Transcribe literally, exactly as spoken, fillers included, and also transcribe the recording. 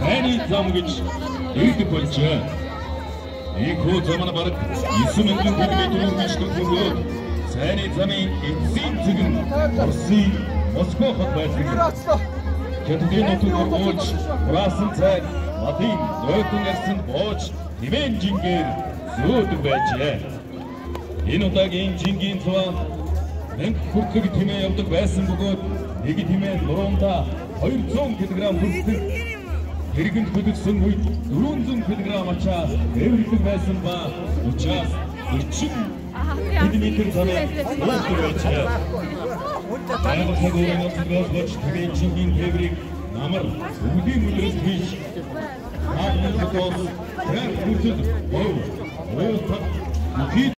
Сайны зам гэж нэгдэг болжээ. Нэг хүү зам нь бараг девять мянган километр үргэлжлэх бөгөөд сайны замын эцсийн зэг нь Оросын Москва хот байдаг. Хятадын нутгаар бууж, Францын цайг Латын нойтон арсан бууж, хэмээн жингээр зөөдөг байжээ. Энэ удаагийн жингийн цуваа мянга хүртэг тэмээ явдаг байсан бөгөөд нэг тэмээ нуруундаа хоёр зуун килограмм хүртэг хэрэгэнд хөдөлсөн үед дөрвөн зуун килограмм ачаас эвэрлэг байсан ба учраас орчин километр замаар уулздаг байжээ. Аймаг хагуурын нутгаас болж тэмээ жингийн тээврийг намар өвлийн мөлөөс хийж хаалны хотоос гэр хүртэл бов уултад